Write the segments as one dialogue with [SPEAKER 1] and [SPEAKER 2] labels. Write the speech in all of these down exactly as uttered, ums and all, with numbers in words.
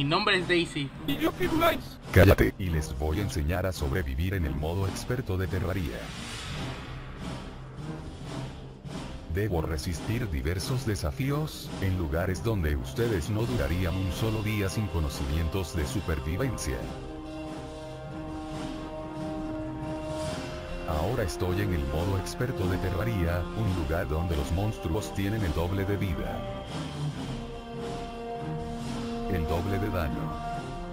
[SPEAKER 1] Mi nombre es Daisy.
[SPEAKER 2] Cállate, y les voy a enseñar a sobrevivir en el modo experto de Terraria. Debo resistir diversos desafíos, en lugares donde ustedes no durarían un solo día sin conocimientos de supervivencia. Ahora estoy en el modo experto de Terraria, un lugar donde los monstruos tienen el doble de vida. El doble de daño.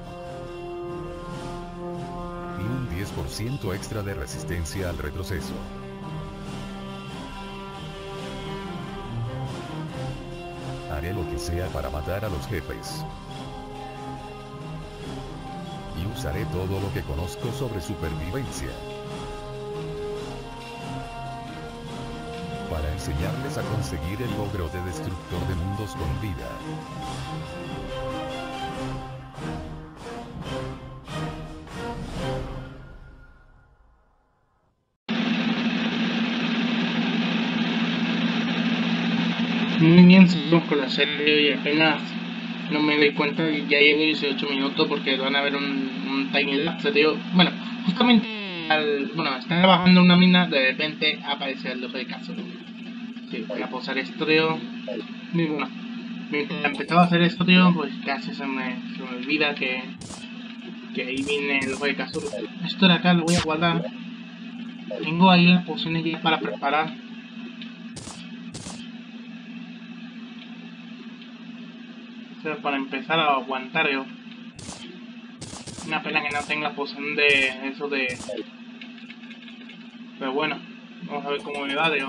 [SPEAKER 2] Y un diez por ciento extra de resistencia al retroceso. Haré lo que sea para matar a los jefes. Y usaré todo lo que conozco sobre supervivencia. Para enseñarles a conseguir el logro de destructor de mundos con vida.
[SPEAKER 1] Muy bien, seguimos con la serie y apenas no me doy cuenta y ya llevo dieciocho minutos porque van a ver un, un time lapse, tío. Bueno, justamente al, bueno, están trabajando en una mina, de repente aparece el loco de caso. Sí, voy a pausar esto, tío. Muy bueno. Mientras empezaba a hacer esto, tío, pues casi se me, se me olvida que, que ahí viene el loco de caso. Esto de acá lo voy a guardar. Tengo ahí las pociones ya para preparar. Para empezar a aguantar yo. Una pena que no tenga poción de eso de... Pero bueno, vamos a ver cómo me va, tío.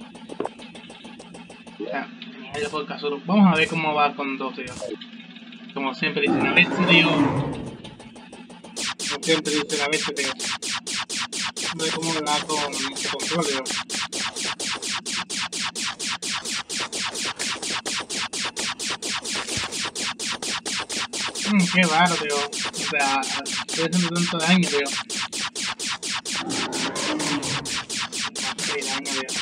[SPEAKER 1] O sea, genial por el caso. Vamos a ver cómo va con dos, tío. Como siempre dicen a veces, tío. Como siempre dicen a veces, tío. Vamos a ver cómo me va con este control, tío. Mm, qué raro, tío. O sea, estoy haciendo tanto daño, tío. Qué daño, tío.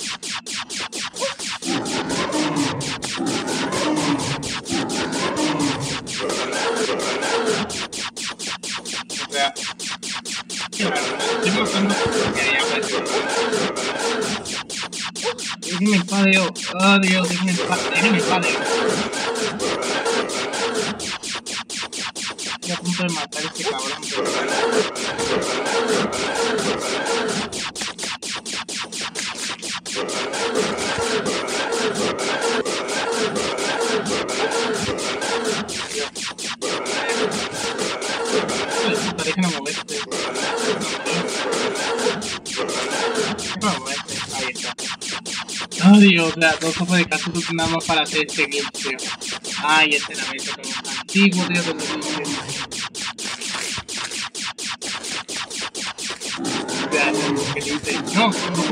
[SPEAKER 1] O sea, qué raro. Estoy mostrando que ya apareció. Déjenme en paz, tío. Oh, Dios, déjenme en paz. Déjenme en paz, tío. Estoy a punto de matar a este cabrón, tío. Déjenme moverte. Déjenme moverte. Ahí está. Oh, Dios, o sea, dos ojos de caso nada más para hacer este glitch, tío. Ay, este era el como antiguo, tío, que lo dice. Que dice, no.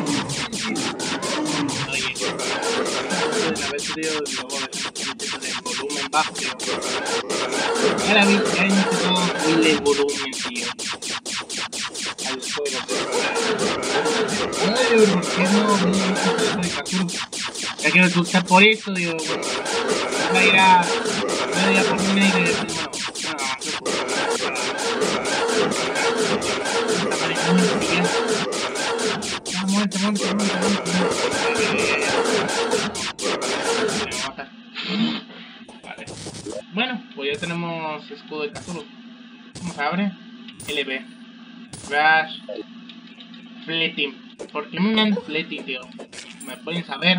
[SPEAKER 1] Oye, a ver, tío, luego de volumen bajo, tío. Ahora vi que hay todo el volumen, tío. Al juego, tío. Ay, ¿por qué no vi esto de Kakuro? Ya quiero escuchar por eso, digo, va a ir a... va a ir a por una y de decir, bueno, está pareciendo un bien. Ah, muerte, muerte, muerte, muerte. Vale. Bueno, pues ya tenemos escudo de Kakuro. ¿Cómo se abre? L B. Crash. Fleting. ¿Por qué me dan fleting, tío? ¿Me pueden saber?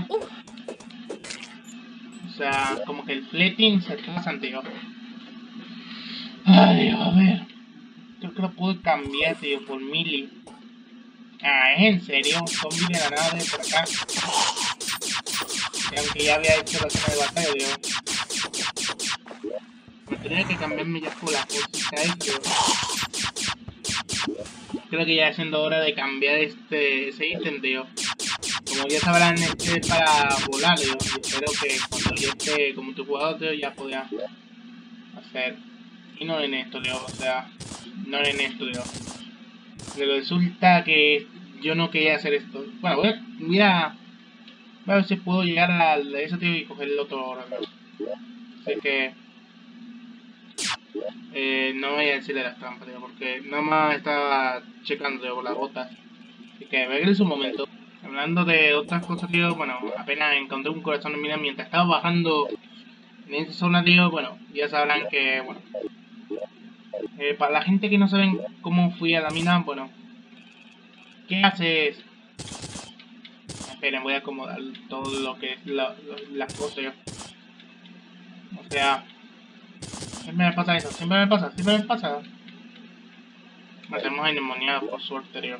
[SPEAKER 1] O sea, como que el fleting se pasan, tío. Ay, a ver. Creo que lo puedo cambiar, tío, por mili. Ah, ¿es en serio? Un zombie de la nada de por acá. Y aunque ya había hecho la zona de batalla, tío. Me tendría que cambiarme ya por la cosita esta, tío. Creo que ya es siendo hora de cambiar este ese ítem, tío. Como ya sabrán, este es para volar, tío. Y espero que cuando yo esté como tu jugador, tío, ya podrá hacer. Y no en esto, tío. O sea, no en esto, tío. Pero resulta que yo no quería hacer esto. Bueno, voy a, voy a, voy a ver si puedo llegar a eso, tío, y coger el otro ahora, tío. Así que... Eh, no voy a decirle las trampas, tío, porque nada más estaba checando, tío, las botas. Y que regrese un momento. Hablando de otras cosas, tío, bueno, apenas encontré un corazón en mina mientras estaba bajando en esa zona, tío, bueno, ya sabrán que, bueno, eh, para la gente que no saben cómo fui a la mina, bueno, ¿qué haces? Esperen, voy a acomodar todo lo que es la, la- las cosas, tío. O sea, siempre me pasa eso, siempre me pasa, siempre me pasa. Nos hemos endemoniado, por suerte, tío.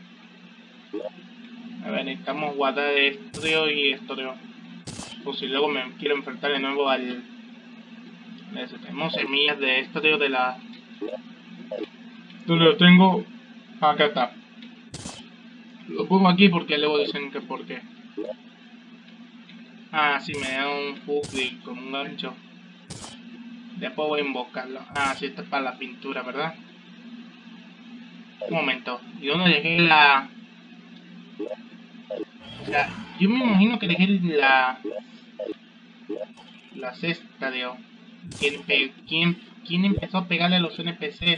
[SPEAKER 1] A ver, necesitamos guardar esto, tío, y esto, tío. Por si luego me quiero enfrentar de nuevo al... Tenemos semillas de esto, tío, de la... ¿Dónde lo tengo? Acá está. Lo pongo aquí porque luego dicen que por qué. Ah, sí, me da un hook con un gancho. Después voy a invocarlo. Ah, sí, esto es para la pintura, ¿verdad? Un momento. ¿Y dónde dejé la...? O sea, yo me imagino que dejé la... La cesta, tío. ¿Quién, pe... ¿Quién... ¿Quién empezó a pegarle a los N P Cs?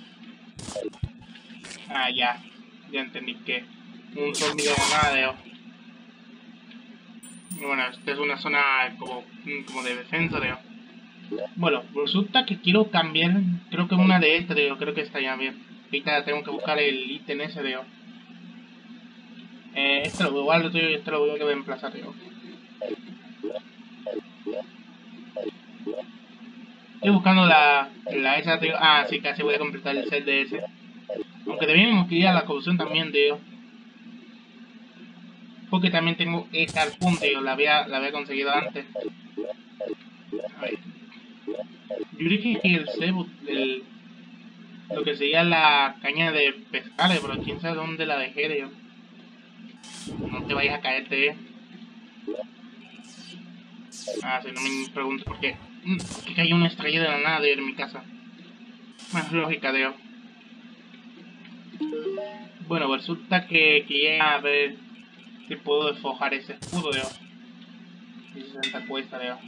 [SPEAKER 1] Ah, ya. Ya entendí que... Un zombie de nada, tío. Bueno, esta es una zona como, como de defensa, tío. Bueno, resulta que quiero cambiar, creo que una de estas, tío, creo que está ya bien. Ahorita tengo que buscar el ítem ese, tío. Eh, este lo guardo, tío, y este lo voy a reemplazar, tío. Estoy buscando la, la esa, tío. Ah, sí, casi voy a completar el set de ese. Aunque debíamos ir a la corrupción también, tío. Porque también tengo esta al punto, tío, la había, la había conseguido antes. A ver. Yo dije que el cebo, el... Lo que sería la caña de pescar, eh, pero quién sabe dónde la dejé, tío. No te vayas a caerte, eh. Ah, si no me pregunto por qué. ¿Por qué cayó una estrella de la nada, tío, en mi casa? Más lógica, tío. Bueno, resulta que quería ver si puedo desfojar ese escudo, tío. Y sesenta cuesta, tío.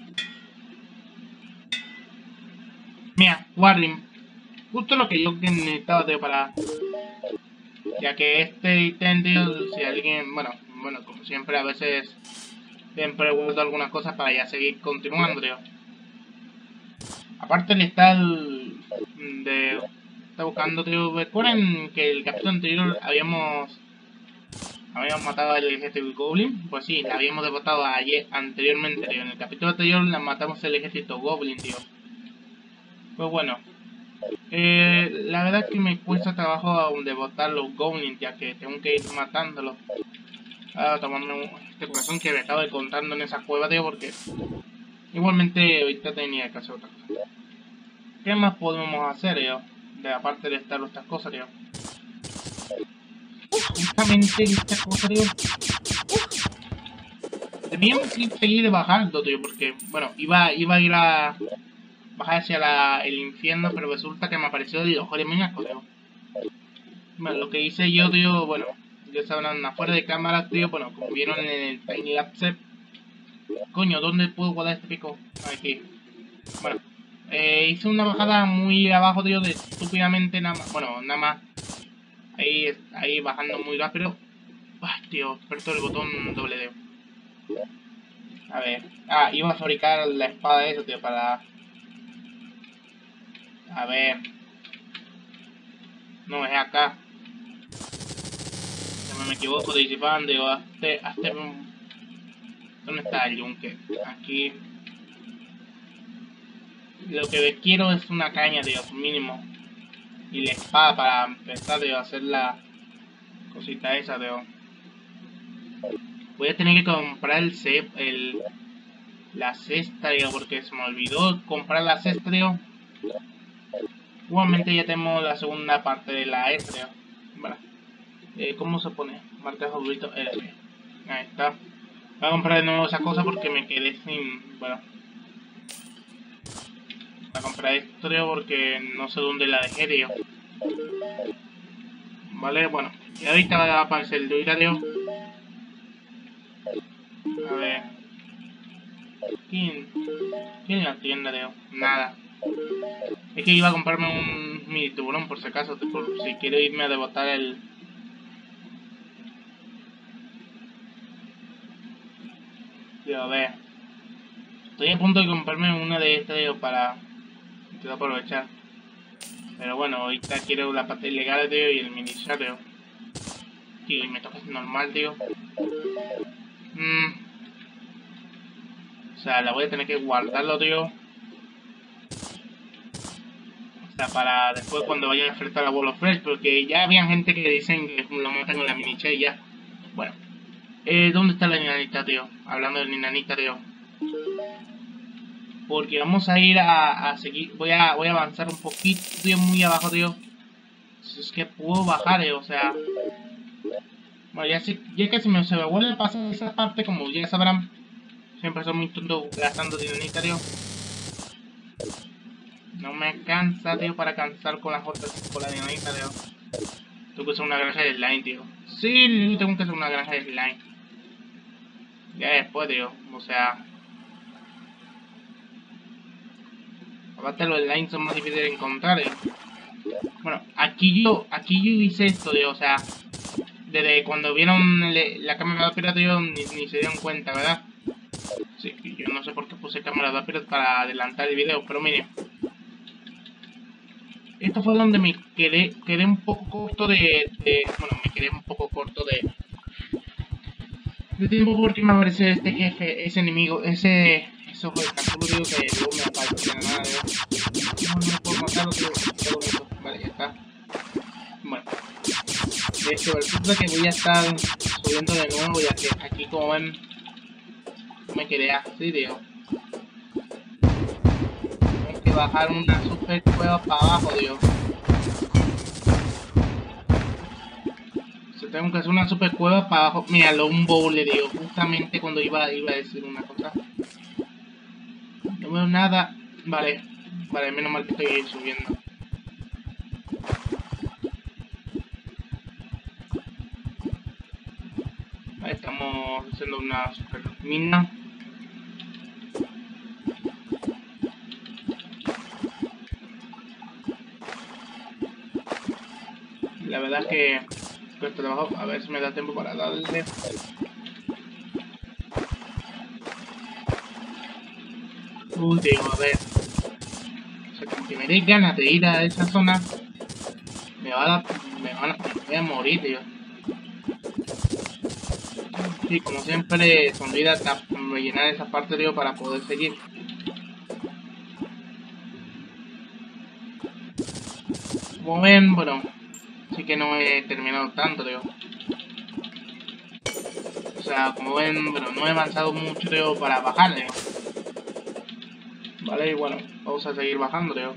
[SPEAKER 1] Mira, Warling. Justo lo que yo necesitaba, tío, para... Ya que este ítem, tío, si alguien... Bueno, bueno, como siempre, a veces... Siempre guardo algunas cosas para ya seguir continuando, tío. Aparte de estar... De... Está buscando, tío. ¿Recuerdan que el capítulo anterior habíamos... Habíamos matado al ejército Goblin? Pues sí, la habíamos derrotado ayer, anteriormente, tío. En el capítulo anterior la matamos el ejército Goblin, tío. Pues bueno. Eh, la verdad es que me cuesta trabajo derrotar los Goblins, ya que tengo que ir matándolos. Ahora tomando este corazón que me estaba encontrando en esa cueva, tío, porque... Igualmente ahorita tenía que hacer otra cosa. ¿Qué más podemos hacer, tío? De aparte de estar estas cosas, tío. Justamente esta cosa, tío. Debíamos seguir bajando, tío, porque, bueno, iba, iba a ir a bajar hacia la, el infierno, pero resulta que me apareció el ojo de meñasco, tío. Bueno, lo que hice yo, tío, bueno, ya sabrán, afuera de cámara, tío, bueno, como vieron en el Tiny Lapse. Coño, ¿dónde puedo guardar este pico? Aquí. Bueno, eh, hice una bajada muy abajo, tío, de estúpidamente nada más, bueno, nada más. Ahí, ahí bajando muy rápido. Ay, tío, aperto el botón doble D. A ver. Ah, iba a fabricar la espada esa, tío, para... A ver. No, es acá. Si no me equivoco, Daisy Fan, digo, hazte, hazte un... ¿Dónde está el yunque? Aquí. Lo que quiero es una caña, tío, mínimo. Y la espada para empezar, tío, a hacer la cosita esa, tío. Voy a tener que comprar el cep, el... La cesta, tío, porque se me olvidó comprar la cesta, tío. Igualmente ya tenemos la segunda parte de la S, tío. Bueno, eh, ¿cómo se pone? Marca favorito L. Ahí está. Voy a comprar de nuevo esa cosa porque me quedé sin... Bueno. Voy a comprar esto, tío, porque no sé dónde la dejé, tío. Vale, bueno. Y ahorita va a aparecer el Duira, tío. A ver. ¿Quién? ¿Quién en la tienda, tío? Nada. Es que iba a comprarme un mini tiburón por si acaso, por si quiero irme a devotar el... Tío, a ver. Estoy a punto de comprarme una de estas, tío, para... Quiero aprovechar. Pero bueno, ahorita quiero la parte ilegal, tío, y el mini tío. Tío, y me toca normal, tío. Mm. O sea, la voy a tener que guardarlo, tío. O sea, para después cuando vaya a enfrentar a World of Fresh, porque ya había gente que dicen que lo montan con la mini y ya. Bueno. Eh, ¿dónde está la ninanita, tío? Hablando de ninanita, tío. Porque vamos a ir a, a seguir. Voy a, voy a avanzar un poquito, tío, muy abajo, tío. Si es que puedo bajar, eh, o sea. Bueno, ya, si, ya que se me, se me vuelve a pasar esa parte, como ya sabrán. Siempre soy muy tonto gastando dinamita, tío. No me cansa, tío, para cansar con las otras, con la dinamita, tío. Tengo que hacer una granja de slime, tío. Sí, tengo que hacer una granja de slime. Ya después, tío. O sea. Aparte los slime son más difíciles de encontrar, eh. Bueno, aquí yo, aquí yo hice esto, tío, o sea. Desde cuando vieron el, la cámara de pirata, tío, ni, ni se dieron cuenta, ¿verdad? Sí, yo no sé por qué puse cámara de pirata para adelantar el video, pero miren. Esto fue donde me quedé, quedé un poco corto de, de... Bueno, me quedé un poco corto de... De tiempo porque me aparece este jefe, ese enemigo, ese... Ese ojo de capítulo, digo, que luego me aparece de nada, tío. No, no puedo matarlo, tío. Vale, ya está. Bueno. De hecho, resulta que voy a estar subiendo de nuevo, ya que aquí, como ven, me quedé así, tío. Tengo que bajar una super cueva para abajo, tío. O sea, tengo que hacer una super cueva para abajo. Míralo, un bowl, tío. Justamente cuando iba, iba a decir una cosa. No veo nada. Vale. Vale, menos mal que estoy subiendo. Vale, estamos haciendo una super mina. La verdad es que cuesta trabajo. A ver si me da tiempo para darle. Uy, tío, a ver. O sea, como que me dé ganas de ir a esa zona. Me va a, me van a, me voy a morir, tío. Sí, como siempre, se olvida rellenar esa parte, tío, para poder seguir. Como ven, bueno, sí que no he terminado tanto, tío. O sea, como ven, bueno, no he avanzado mucho, tío, para bajar, tío. Vale, y bueno, vamos a seguir bajando, tío.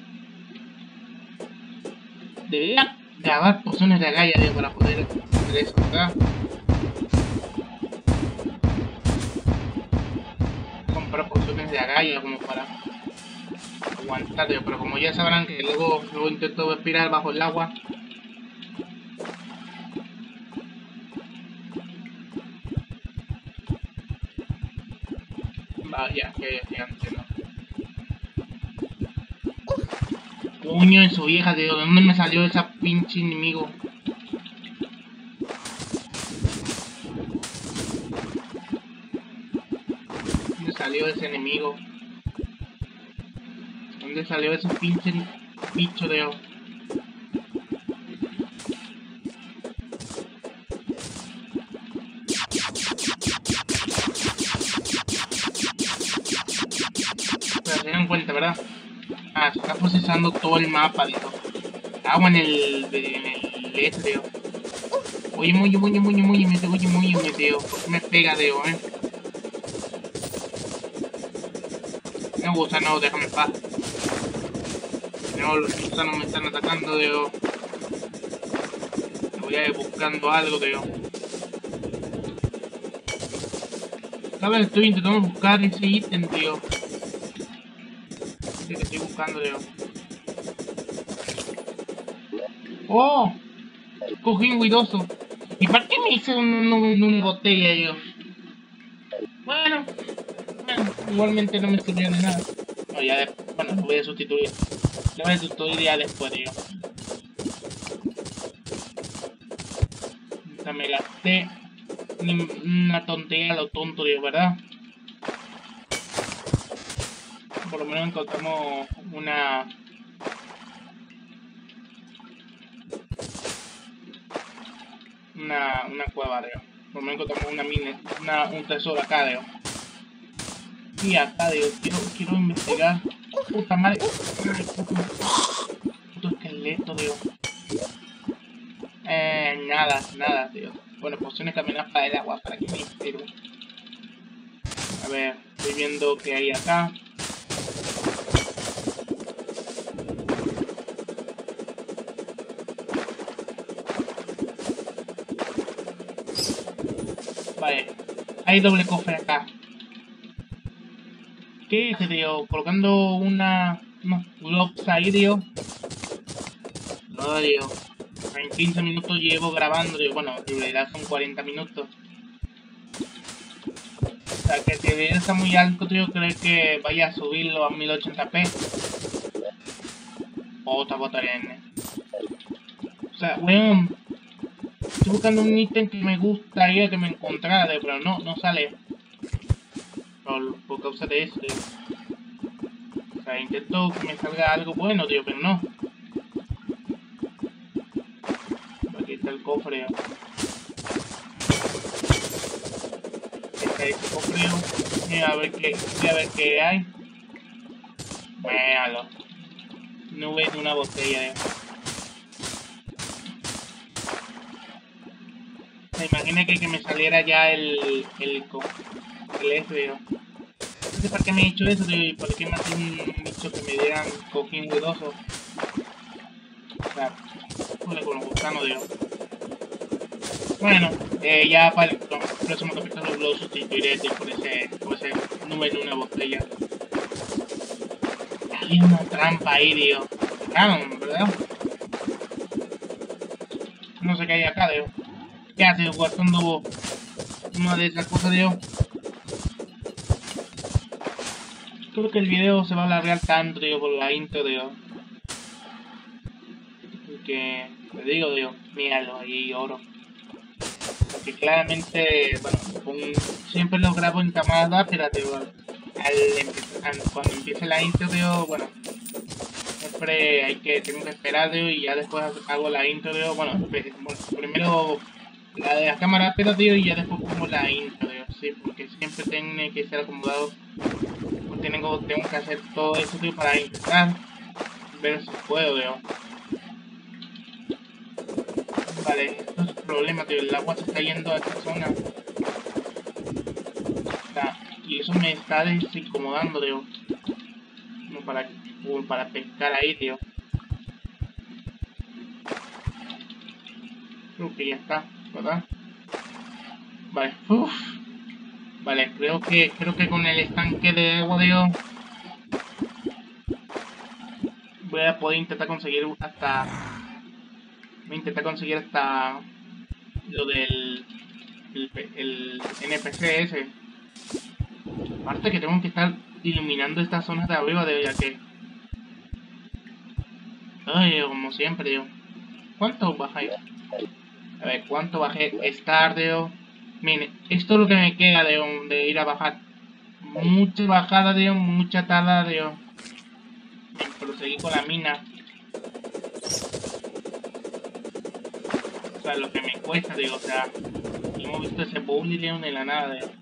[SPEAKER 1] Debería grabar pociones de agalla, tío, para poder hacer eso, ¿verdad? Comprar pociones de agalla como para aguantar, tío. Pero como ya sabrán que luego, luego intento respirar bajo el agua. Vaya, que ya entiendo. Coño, en su vieja, tío, ¿de dónde me salió esa pinche enemigo? ¿Dónde salió ese enemigo? ¿Dónde salió ese pinche bicho, tío? Pero se dan cuenta, ¿verdad? Ah, se está procesando todo el mapa, tío. Agua en el... en el... este, tío. Oye, muy, muy, muy, muy, muy, oye, muy, muy, tío. ¿Por qué me pega, tío, eh? No me gusta, no, déjame en paz. No, los gusanos me están atacando, tío. Me voy a ir buscando algo, tío. ¿Sabes? Estoy intentando buscar ese ítem, tío. Sí, que estoy buscando, tío. ¡Oh! Cogí un guidoso. ¿Y para qué me hice una un, un botella, yo? Bueno, bueno, igualmente no me sirvió de nada. No, ya, bueno, lo voy a sustituir. Ya ves tutorial después, tío. O sea, me gasté una tontería a lo tonto, tío, ¿verdad? Por lo menos encontramos una... Una, una cueva, tío. Por lo menos encontramos una mina, una, un tesoro acá, tío. Y acá, tío, quiero, quiero investigar. Puta madre. Ay, puto, puto esqueleto, tío. Eh, nada, nada, tío. Bueno, pociones caminadas para el agua, para que me sirve. A ver, estoy viendo qué hay acá. Vale, hay doble cofre acá. ¿Qué es, tío? Colocando una... unos globs ahí, tío. No, tío. En quince minutos llevo grabando, tío. Bueno, en realidad son cuarenta minutos. O sea, que si el video está muy alto, tío, creo que vaya a subirlo a mil ochenta p. Otra bota N. O sea, weón. Estoy buscando un ítem que me gustaría que me encontrara, tío, pero no, no sale. Por, por causa de eso, tío. O sea, intento que me salga algo bueno, tío, pero no. Aquí está el cofre. Aquí está el cofre. Mira, a ver qué, a ver qué hay. Véalo. Nube de una botella, eh. Me imaginé que, que me saliera ya el... el... el este, tío. No sé para qué me he hecho eso, tío, y por qué me hace un bicho que me dieran cojín huedoso. O sea, no le con los gusanos, tío. Bueno, eh, ya para el próximo capítulo lo sustituiré, tío, por ese, por ese número de una botella. Hay una trampa ahí, tío. Claro, ¿verdad? No sé qué hay acá, tío. ¿Qué hace guardando una de esas cosas, tío? Creo que el video se va a alargar tanto, tío, por la intro, tío. Que te digo, tío, míralo, ahí hay oro. Porque claramente, bueno, un, siempre lo grabo en cámara rápida, tío. Al, al, cuando empiece la intro, tío, bueno, siempre hay que, tengo que esperar, tío, y ya después hago la intro, tío. Bueno, primero la de la cámara rápida, tío, y ya después pongo la intro, tío. Sí, porque siempre tiene que ser acomodado. Tengo, tengo que hacer todo eso, tío, para intentar ver si puedo, tío. Vale, esto es el problema, tío. El agua se está yendo a esta zona. Está, y eso me está desincomodando, tío. Como para, como para pescar ahí, tío. Creo que ya está, ¿verdad? Vale, uff. Vale, creo que creo que con el estanque de agua, tío, voy a poder intentar conseguir hasta... Voy a intentar conseguir hasta... Lo del... El, el N P C ese. Aparte que tengo que estar iluminando estas zonas de arriba, tío, ya que... Ay, como siempre, tío. ¿Cuánto bajáis? A ver, ¿cuánto bajé? Estar, tío. Mire, esto es lo que me queda de, de ir a bajar. Mucha bajada, tío, mucha tala, tío. En proseguir con la mina. O sea, lo que me cuesta, tío, o sea. Hemos visto ese bully, tío, de la nada, tío.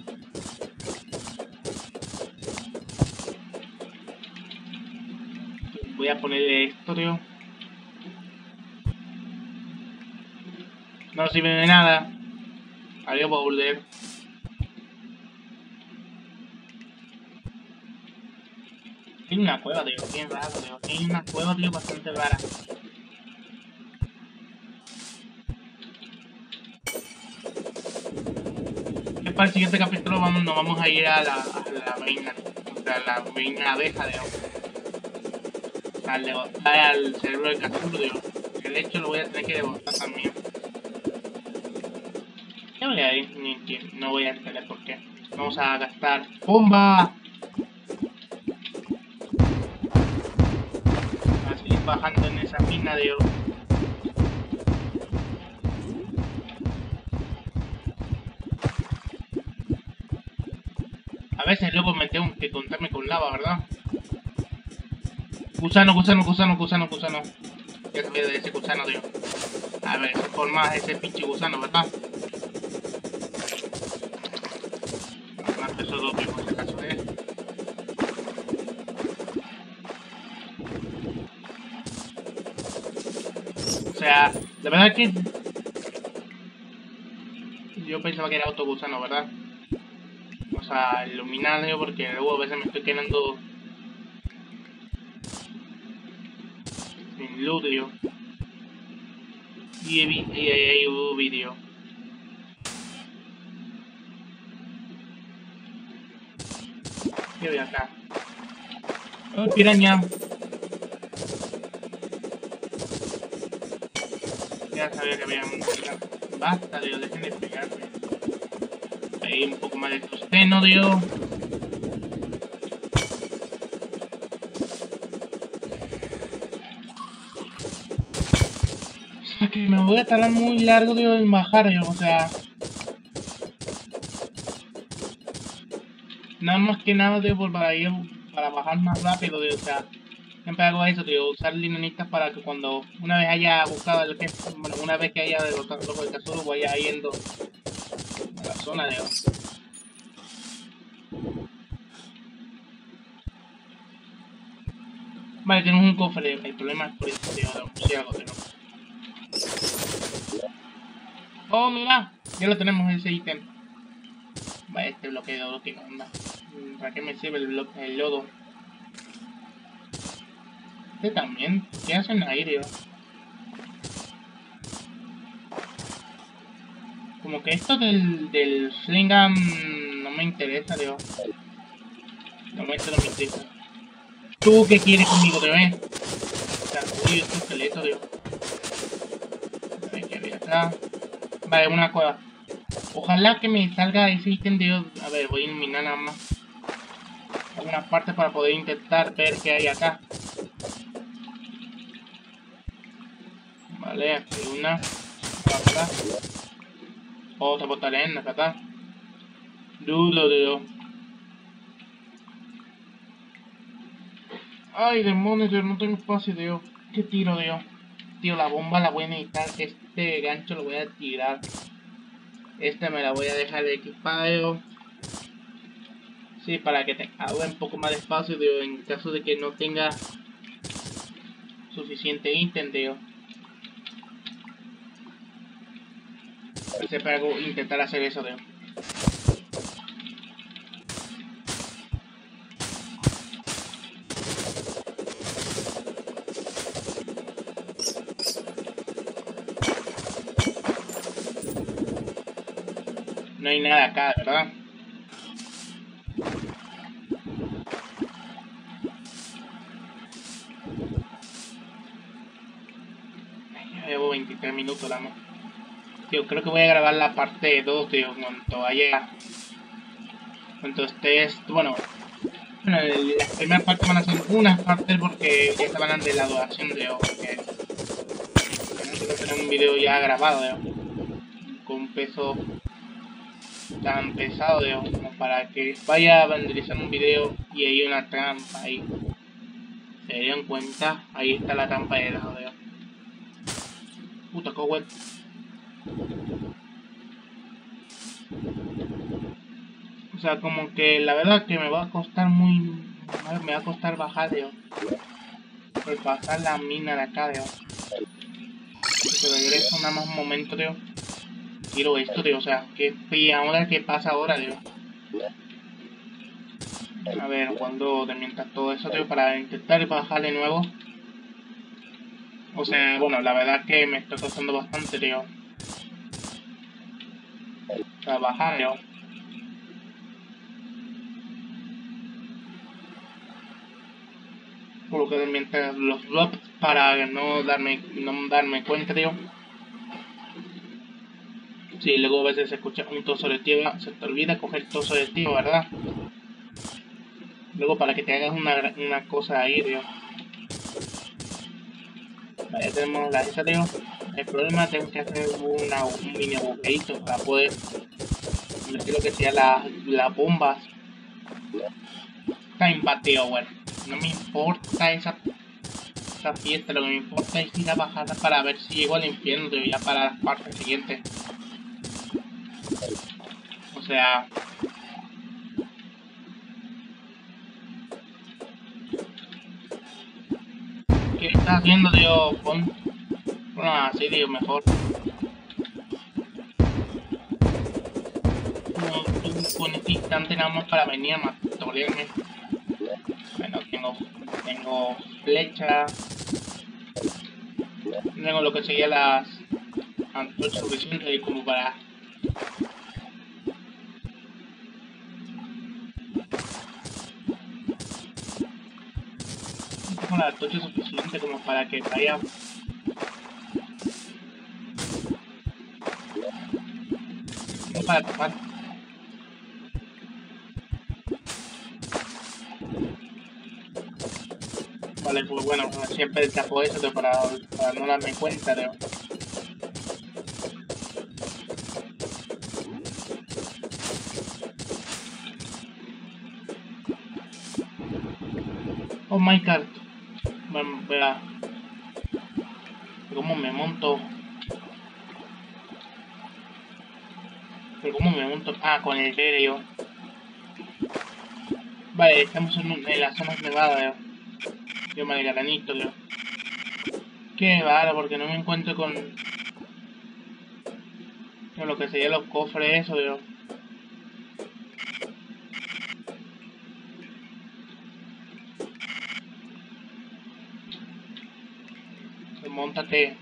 [SPEAKER 1] Voy a ponerle esto, tío. No sirve de nada. Adiós, boulder. Tiene una cueva, tío, bien raro, tío. Tiene una cueva, tío, bastante rara. Que para el siguiente capítulo vamos, nos vamos a ir a la, a la reina, o sea, la reina abeja, tío. Al, al cerebro del Cthulhu, tío. Que de hecho lo voy a tener que devorar también. No voy a ir, ni, no voy a entender por qué. Vamos a gastar bomba. Así. bajando en esa mina, tío. A veces luego me tengo que contarme con lava, ¿verdad? Gusano, gusano, gusano, gusano, gusano. Ya sabía de ese gusano, tío. A ver, por más ese pinche gusano, ¿verdad? Más que esos dos, tío, por si acaso, ¿eh? O sea, la verdad es que yo pensaba que era otro gusano, ¿verdad? O sea, iluminado, porque luego a veces me estoy quedando sin luz, tío. Y hay un vídeo. ¿Qué voy acá? Oh, piraña. Ya sabía que había un... Basta, tío, dejen de pegarme. Ahí un poco más de sustento, tío. O sea, que me voy a tardar muy largo, tío, en bajar, tío, o sea... Nada más que nada, tío, por para ir, para bajar más rápido, tío, o sea... Siempre hago eso, tío, usar linonitas para que cuando una vez haya buscado el jefe, bueno, una vez que haya derrotado al loco del tesoro, vaya yendo a la zona, tío. Vale, tenemos un cofre, el problema es por esto, tío, si algo, tío. Oh, mira, ya lo tenemos ese ítem. Vale, este bloqueo, que onda. ¿Para qué me sirve el, bloque, el lodo? Este también, ¿qué hacen ahí, tío? Como que esto del, del Slingham no me interesa, tío. De momento no me interesa. ¿Tú qué quieres conmigo, tío, eh? O sea, uy, este esqueleto, tío. A ver qué había acá. Vale, una cueva. Ojalá que me salga ese ítem, tío. A ver, voy a iluminar nada más algunas partes para poder intentar ver qué hay acá. Vale, aquí hay una. Acá. Otra portalena, acá. Dudo, tío. Ay, demonios, tío, no tengo espacio, tío. ¿Qué tiro, tío? Tío, la bomba la voy a necesitar. Este gancho lo voy a tirar. Esta me la voy a dejar de equipado. Sí, para que tenga un poco más de espacio, tío, en caso de que no tenga suficiente ítem, tío. Siempre hago intentar hacer eso, tío. No hay nada acá, ¿verdad? Ya llevo veintitrés minutos, la amo. Tío, creo que voy a grabar la parte dos, tío, cuando vaya... Cuando estés... Bueno, bueno, las primeras partes van a ser unas partes porque ya estaban de la duración, tío, porque... No quiero tener un video ya grabado, tío, con un peso tan pesado, tío, como para que vaya a renderizar un video y hay una trampa ahí. Se dieron cuenta, ahí está la trampa de lado, tío. Puta cowet. O sea, como que la verdad que me va a costar muy... Me va a costar bajar, tío. Por pasar la mina de acá, tío. Que regreso nada más un momento, tío. Quiero esto, tío. O sea, ¿qué, y ahora qué pasa ahora, tío? A ver, cuando mientras todo eso, tío, para intentar bajar de nuevo. O sea, bueno, la verdad que me está costando bastante, tío. O sea, bajar, tío. Colocar mientras los drops para no darme, no darme cuenta, tío. Sí, luego a veces se escucha un trozo de tierra, se te olvida coger trozo de tierra, ¿verdad? Luego para que te hagas una, una cosa ahí, tío. Vale, ya tenemos la esa, tío. El problema tengo que hacer una, un mini agujerito para poder meter lo que sea las la bombas. Time bateo, bueno. No me importa esa, esa fiesta, lo que me importa es ir a bajar para ver si llego al infierno, tío, ya para las partes siguientes. O sea... ¿Qué estás haciendo, tío? Pon... Bueno, así, tío, mejor. No, tú con este instante nada más para venir a matolearme. Bueno, tengo... Tengo flecha. Tengo lo que sería las... antorchas suficientes como para... Tengo la antorcha suficiente como para que vaya... No para tapar. Vale, pues bueno, siempre tapo eso tío, para, para no darme cuenta, tío. Oh my god. Bueno, espera. ¿Cómo me monto? ¿Pero cómo me monto? Ah, con el aéreo. Vale, estamos en, un, en la zona nevada, tío. Yo me granito, tío. Qué vale, porque no me encuentro con... con lo que sería los cofres, eso, tío. Móntate.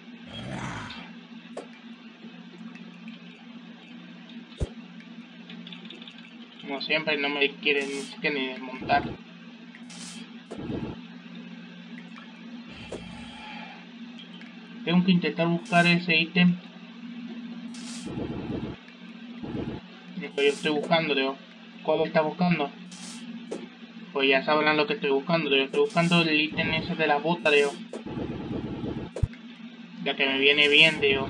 [SPEAKER 1] Como siempre, no me quieren ni siquiera ni desmontar. Tengo que intentar buscar ese ítem. Lo que yo estoy buscando, tío. ¿Cuál está buscando? Pues ya sabrán lo que estoy buscando, tío. Estoy buscando el ítem ese de la bota, tío. Ya que me viene bien, tío.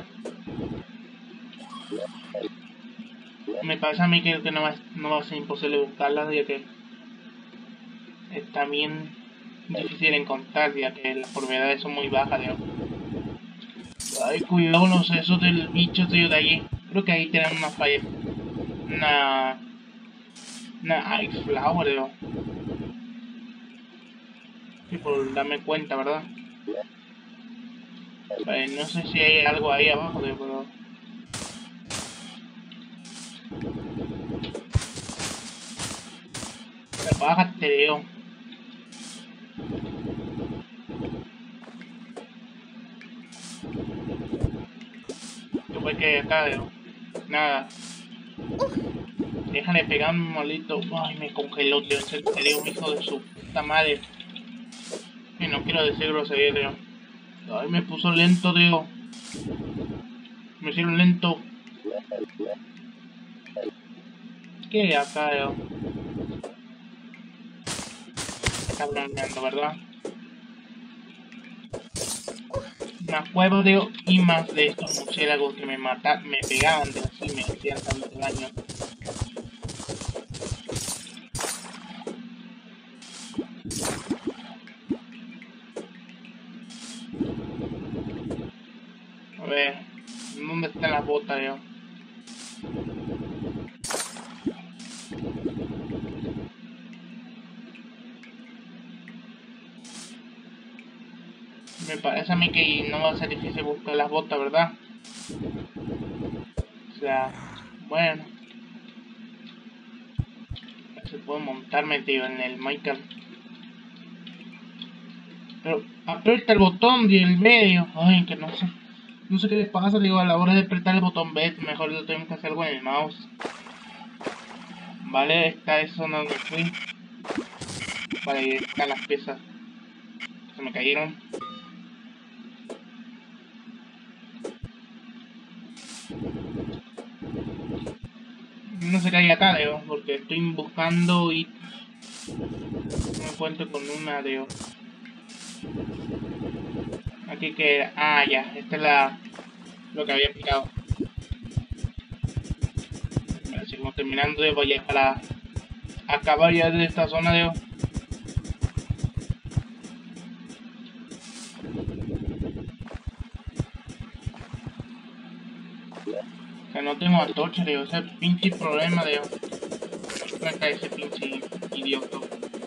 [SPEAKER 1] Me parece a mí que, que no, va, no va a ser imposible buscarla, ya que está bien difícil encontrar, ya que las probabilidades son muy bajas, tío. Ay, cuidado con los sesos del bicho, tío, de allí. Creo que ahí tienen una falla. Una... Una Ice Flower, tío. Sí, por darme cuenta, ¿verdad? Vale, no sé si hay algo ahí abajo, tío, pero... Pero bájate, tío. Yo voy que acá, tío. Nada. Déjale pegar un maldito. Ay, me congeló, tío. En serio, un hijo de su puta madre. Y no quiero decir grosería, tío. Ay, me puso lento, tío. Me hicieron lento. ¿Qué acá, tío? Está bromeando, ¿verdad? Más huevos, tío. Y más de estos murciélagos que me mataban, me pegaban, tío. Así me hacían tanto daño. A ver, ¿dónde están las botas, tío? Me parece a mí que no va a ser difícil buscar las botas, ¿verdad? O sea, bueno. Se puede montarme, tío, en el Minecraft. Pero aprieta el botón del medio. Ay, que no sé. No sé qué les pasa, digo, a la hora de apretar el botón B, mejor lo tengo que hacer con el mouse. Vale, está eso donde fui. Vale, ahí están las piezas. Se me cayeron. No se cae acá, Leo, porque estoy buscando y no me encuentro con una, Leo. Aquí que... Ah, ya. Esta es la... Lo que había picado. Vale, seguimos terminando, de voy a ir para... Acabar ya de esta zona, de... Que no tengo antorcha, digo, ese pinche problema, digo. Acá ese pinche idiota.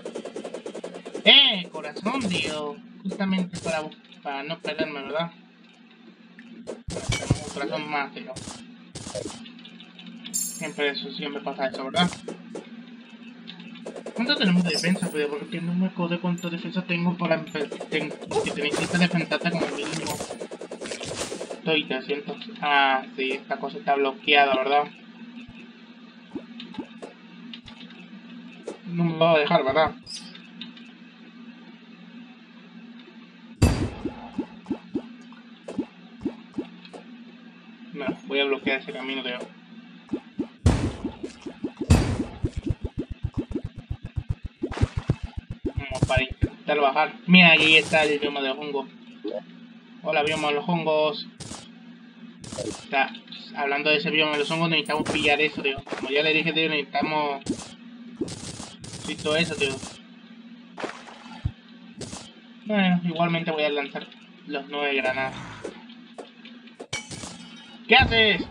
[SPEAKER 1] ¡Eh! Corazón, digo. Justamente para, para no perderme, ¿verdad? Tenemos un corazón más, digo. Siempre eso, siempre pasa eso, ¿verdad? ¿Cuánto tenemos de defensa, pero? Porque no me acuerdo cuánto defensa tengo para empezar. Ten, que te necesitas defenderte como mínimo. Estoy trescientos. Ah, sí, esta cosa está bloqueada, ¿verdad? No me va a dejar, ¿verdad? No, voy a bloquear ese camino, creo. Como para intentar bajar. Mira, ahí está el bioma de los hongos. Hola, bioma de los hongos. Está, hablando de ese bioma de los hongos, necesitamos pillar eso, tío. Como ya le dije, tío, necesitamos... Sí, todo eso, tío. Bueno, igualmente voy a lanzar los nueve granadas. ¿Qué haces?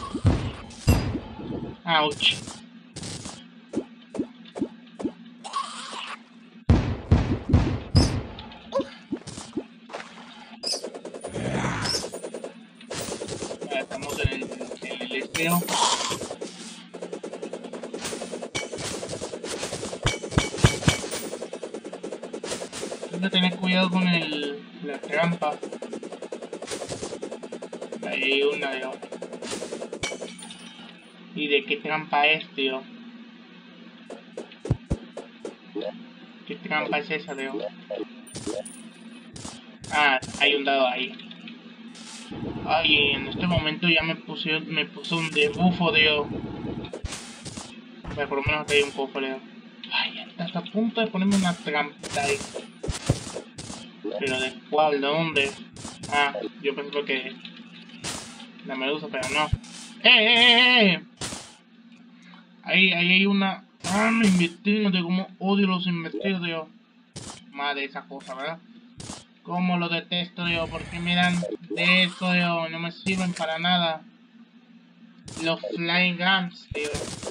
[SPEAKER 1] Ouch. Vale, estamos en el, en el estero. Hay que tener cuidado con el, la trampa. Ahí hay una, tío. ¿Y de qué trampa es, tío? ¿Qué trampa es esa, tío? Ah, hay un dado ahí. Ay, en este momento ya me puse, me puso un debufo, tío. Pero por lo menos hay un poco, tío. Ay, estás a punto de ponerme una trampa ahí. Pero de cuál, de dónde. Ah, yo pensé que la medusa, pero no. ¡Eh, eh, eh, eh! Ahí, ahí hay una... Ah, me investigo, de cómo odio los investidos, tío. Madre esa cosa, ¿verdad? Cómo lo detesto, tío, porque miran de esto, tío, no me sirven para nada. Los flying guns, tío.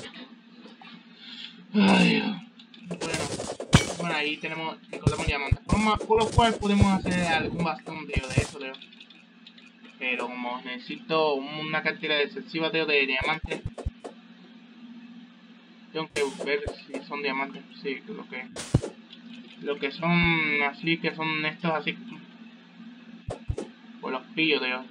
[SPEAKER 1] Ay, Dios. Bueno, bueno, ahí tenemos, encontramos diamantes. Por, por lo cual podemos hacer algún bastón, tío, de eso, tío. Pero como necesito una cantidad excesiva, tío, de diamantes. Tengo que ver si son diamantes, sí, lo que... Lo que son así, que son estos así... Pues los pillo, tío.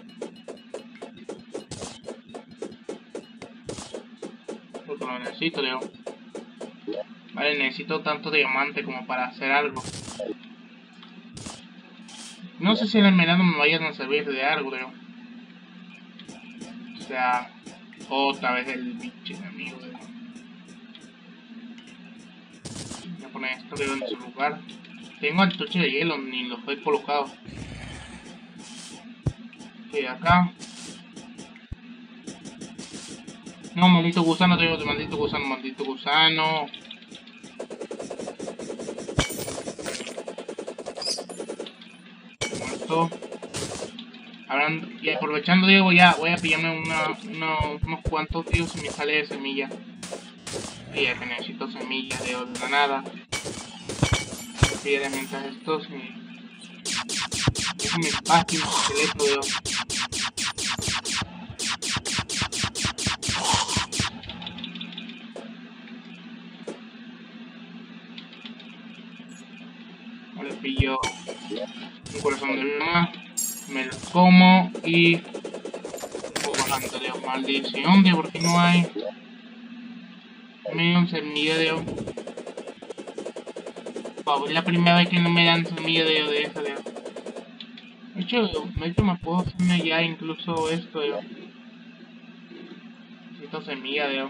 [SPEAKER 1] Porque lo necesito, tío. Vale, necesito tanto diamante como para hacer algo. No sé si el esmeralda me vayan a servir de algo, tío. O sea... Otra vez el bicho enemigo, tío. Voy a poner esto, tío, en su lugar. Tengo el toche de hielo, ni lo he colocado. Ok, acá. No, maldito gusano, te digo, maldito gusano, maldito gusano. Muerto. Hablando, y aprovechando, digo, ya voy a pillarme una, una, unos cuantos, tío, si me sale de semilla. Y ya que necesito semillas de la nada. Pide mientras esto se... Es mi espacio, esqueleto, tío. Vale, pillo un corazón de luna, me lo como y... Voy bajando, tío, maldición, tío, porque no hay... Medio semilla, tío. Wow, es la primera vez que no me dan semilla de, de esa, tío. De hecho, de hecho me puedo hacerme ya incluso esto, tío. Necesito semilla, tío.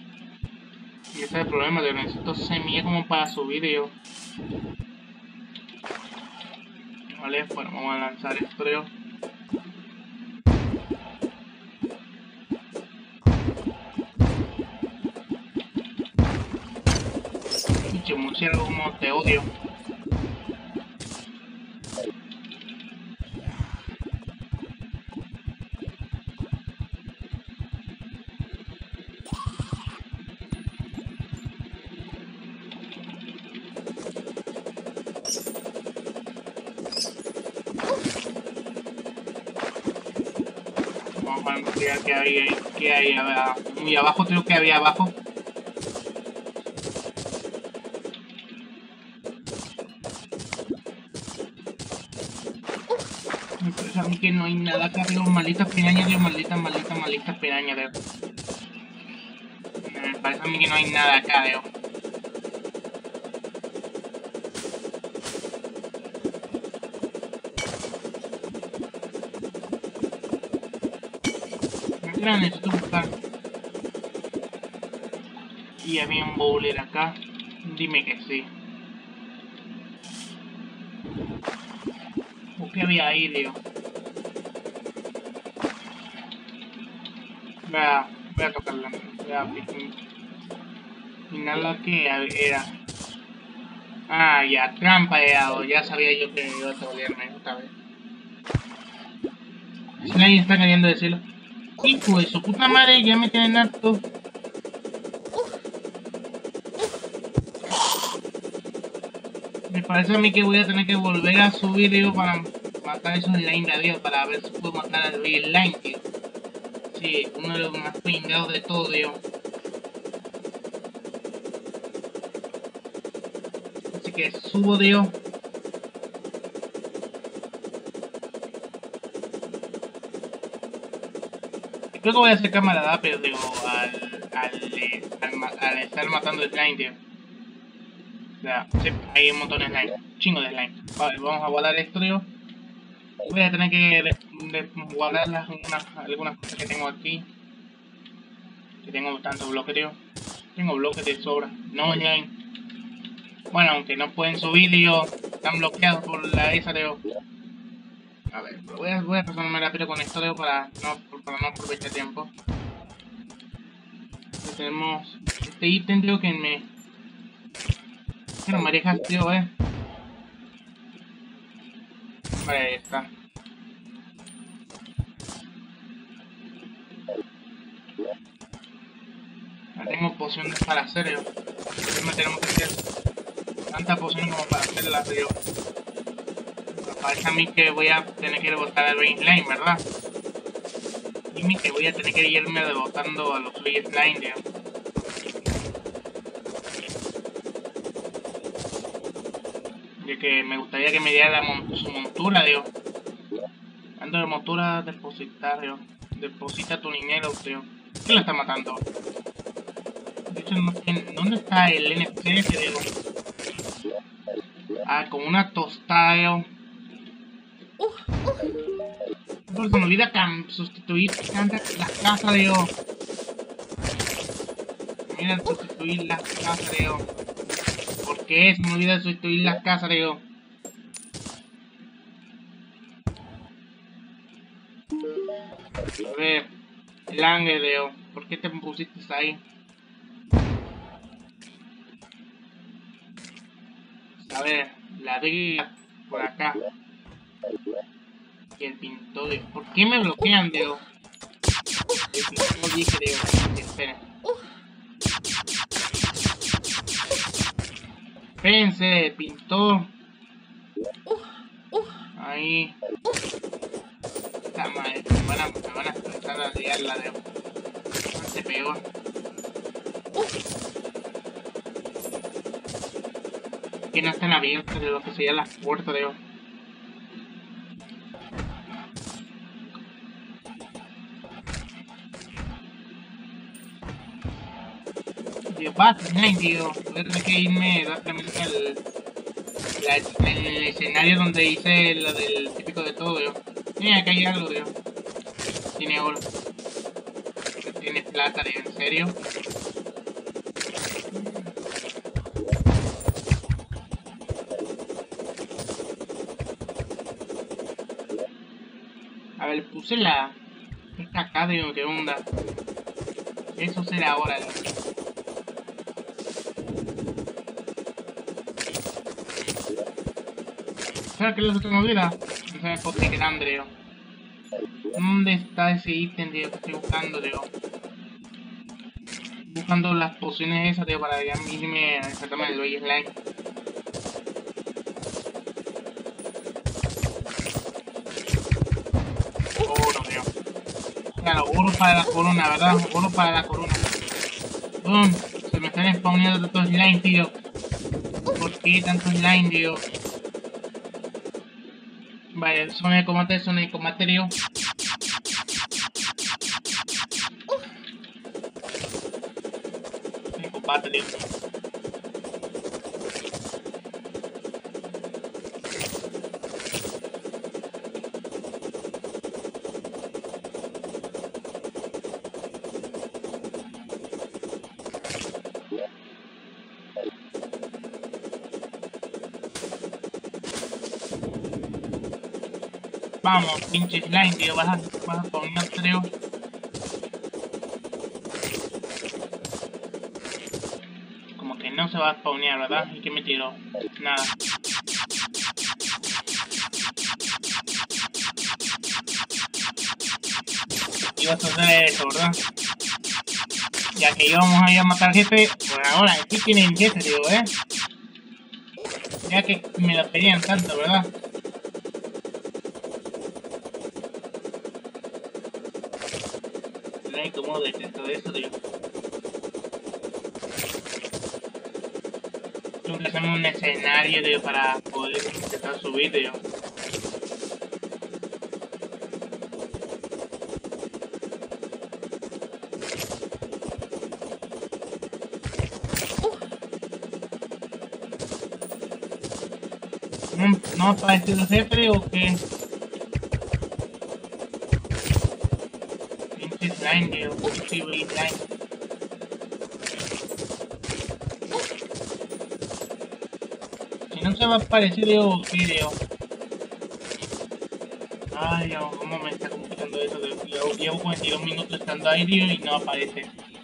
[SPEAKER 1] Y ese es el problema, tío. Necesito semilla como para subir, tío. Vale, bueno, vamos a lanzar esto, tío. Pinche murciélago, como te odio. Vamos a investigar qué hay, qué hay abajo. Muy abajo, creo que había abajo. Me parece a mí que no hay nada acá, digo, malditas pirañas, digo, malditas, malditas, malditas pirañas, digo. Me parece a mí que no hay nada acá, digo. Mira, necesito buscar. Y había un bowler acá. Dime que sí. ¿O qué había ahí, Leo? Voy a, voy a tocarla. Voy a final la que era. Ah, ya, trampa he dado. Ya sabía yo que iba a tolearme esta vez. Si nadie está queriendo decirlo. Hijo de su puta madre, ya me tienen harto. Me parece a mí que voy a tener que volver a subir, digo, para matar esos slime de Dios, para ver si puedo matar al Big Slime, tío. Sí, uno de los más pingados de todo, tío. Así que subo, tío. Creo que voy a hacer cámara pero digo, al, al, al, al estar matando el slime, tío. O sea, sí, hay un montón de slime, chingo de slime. Vale, vamos a guardar esto, tío. Voy a tener que de, de guardar las, unas, algunas cosas que tengo aquí. Que tengo tantos bloques, tío. Tengo bloques de sobra, no slime. Bueno, aunque no pueden subir, tío, están bloqueados por la esa, tío. A ver, voy a, voy a pasarme rápido con esto, tío, para no, para no aprovechar tiempo. Entonces tenemos este ítem, tío, que me... que no me dejas, tío, eh. Vale, ahí está. Ya tengo pociones para hacer, tío. Entonces me tenemos que hacer tantas pociones como para hacerlas, tío. Me parece a mí que voy a tener que ir a botar al Big Slime, ¿verdad? Dime que voy a tener que irme rebotando a los Big Slime, tío. De que me gustaría que me diera la mon su montura, tío. Ando de montura, depositar, tío. Deposita tu dinero, tío. ¿Quién lo está matando? De hecho, no, ¿dónde está el N P C, tío? Ah, como una tostada, tío. Por se me olvida sustituir las casas, tío. Mira, sustituir las casas, tío. ¿Por qué se me olvida sustituir las casas, tío? A ver, el ángel, tío. ¿Por qué te pusiste ahí? A ver, la diga por acá. Y el pintor, tío. ¿Por qué me bloquean, tío? El pintor dije, tío. Esperen. Espérense, pintor. Ahí. Esta madre, me van a, me van a empezar a liarla, tío. Bastante peor. Que no están abiertas de lo que serían las puertas, tío. Tío, Batman, tío. Voy a tener que irme rápidamente al la, el escenario donde hice lo del típico de todo, tío. Mira, acá hay algo, tío. Tiene oro. Tiene plata, tío, en serio. ver, puse la... Esta acá, digo, ¿qué onda? Eso será ahora, tío. ¿Sabes qué es lo que tengo vida? No sabes por qué grande, tío. ¿Dónde está ese ítem, tío, que estoy buscando, tío? Buscando las pociones esas, tío, para ya irme a sacarme el Baby Slime. Oro, tío. Claro, oro para la corona, ¿verdad? Oro para la corona. Boom. Se me están spawneando tantos slime, tío. ¿Por qué tantos slime, tío? Vale, zona de combate, zona de combate, tío. Zona de combate, tío. Vamos, pinche slime, tío, vas a, vas a spawnear, creo. Como que no se va a spawnear, ¿verdad? ¿Y qué me tiró? Nada. Ibas a hacer eso, ¿verdad? Ya que íbamos a ir a matar al jefe, por ahora, aquí tienen jefe, tío, ¿eh? Ya que me lo pedían tanto, ¿verdad? ¿Cómo detesto eso, tío? Tengo que hacerme un escenario, tío, para poder intentar subir, tío. ¿No, no ha aparecido el jefe o qué? Slime, tío, sí, voy slime. Si no se va a aparecer, tío, video. Ay, Dios, cómo me está complicando eso, tío. Llevo, llevo cuarenta y dos minutos estando ahí, tío, y no aparece.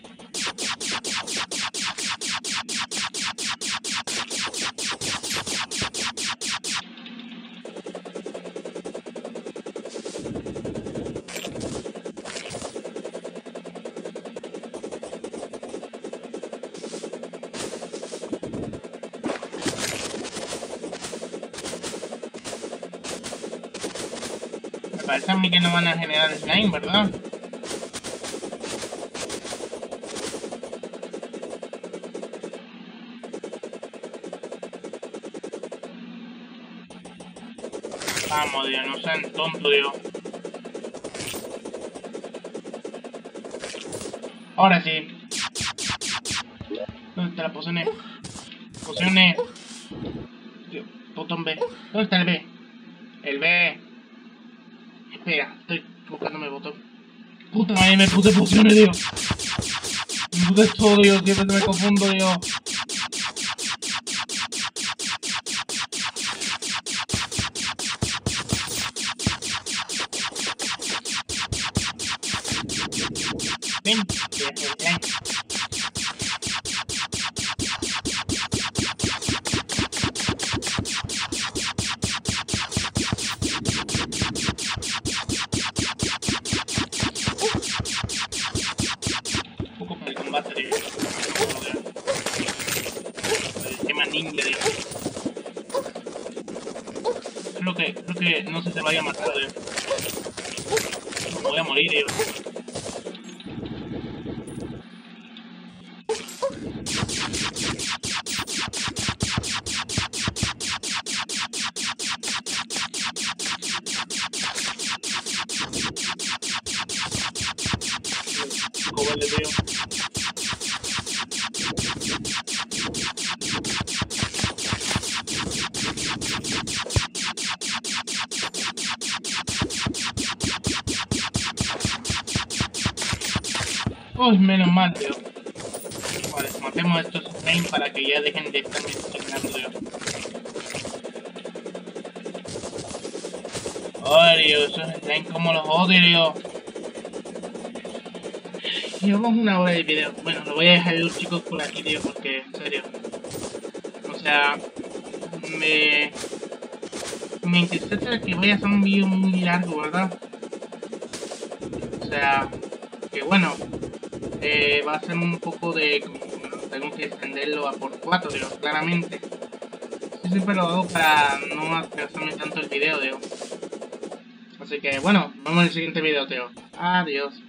[SPEAKER 1] Parece a mí que no van a generar slime, ¿verdad? Vamos, Dios, no sean tontos, Dios. Ahora sí. ¿Dónde está la pociones? Pociones. Dios, botón B. ¿Dónde está el B? El B. Espera, estoy buscándome el botón. Puta madre, me puse pociones, Dios. Me puse todo, Dios. Siempre me confundo, Dios. Ven, voy a hacer slime. Creo que, creo que no sé si se vaya a matar, tío. Me voy a morir, tío. Cobarde, tío. Uy, menos mal, tío. Vale, matemos a estos slime para que ya dejen de estar mencionando, tío. Ay, Dios, esos slime como los odio. Llevamos una hora de video. Bueno, lo voy a dejar los chicos por aquí, tío, porque, en serio. O sea, me... Me interesa que vaya a ser un video muy largo, ¿verdad? O sea, que bueno, eh, va a ser un poco de... Tengo que extenderlo a por cuatro, digo, claramente. Yo siempre lo hago para no atrasarme tanto el video, digo. Así que bueno, nos vemos en el siguiente video, tío. Adiós.